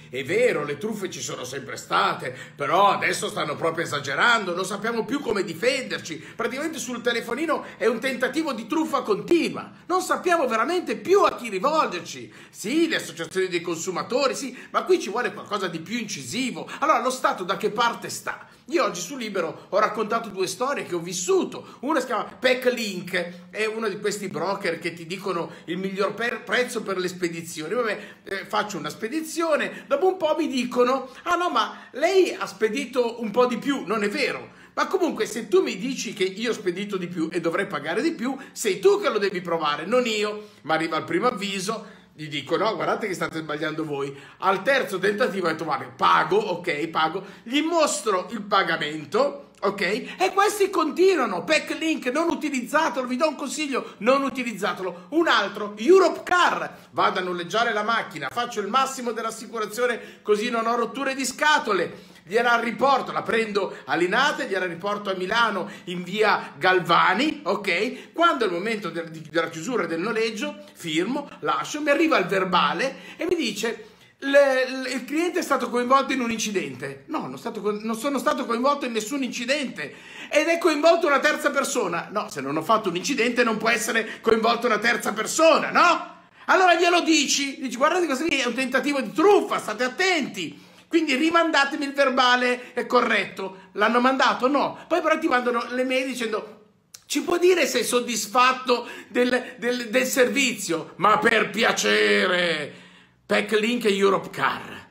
è vero, le truffe ci sono sempre state, però adesso stanno proprio esagerando, non sappiamo più come difenderci, praticamente sul telefonino è un tentativo di truffa continua, non sappiamo veramente più a chi rivolgerci. Sì, le associazioni dei consumatori, sì, ma qui ci vuole qualcosa di più incisivo. Allora, lo Stato da che parte sta? Io oggi su Libero ho raccontato due storie che ho vissuto. Una si chiama PackLink, è uno di questi broker che ti dicono il miglior prezzo per le spedizioni. Vabbè, faccio una spedizione, dopo un po' mi dicono: ah no, ma lei ha spedito un po' di più. Non è vero. Ma comunque, se tu mi dici che io ho spedito di più e dovrei pagare di più, sei tu che lo devi provare, non io. Ma arriva il primo avviso, gli dico: no, guardate che state sbagliando voi. Al terzo tentativo ho detto: guarda, pago, ok, pago. Gli mostro il pagamento, ok? E questi continuano. PackLink, non utilizzatelo, vi do un consiglio, non utilizzatelo. Un altro, Europcar, vado a noleggiare la macchina, faccio il massimo dell'assicurazione così non ho rotture di scatole. Gliela riporto, la prendo a Linate, gliela riporto a Milano in via Galvani, ok? Quando è il momento della chiusura del noleggio, firmo, lascio, mi arriva il verbale e mi dice: il cliente è stato coinvolto in un incidente. No, non sono stato coinvolto in nessun incidente. Ed è coinvolto una terza persona. No, se non ho fatto un incidente non può essere coinvolta una terza persona, no? Allora glielo dici, guardate, questo è un tentativo di truffa, state attenti. Quindi rimandatemi il verbale, è corretto. L'hanno mandato? No. Poi però ti mandano le mail dicendo: ci può dire se è soddisfatto del servizio? Ma per piacere! PackLink e Europcar.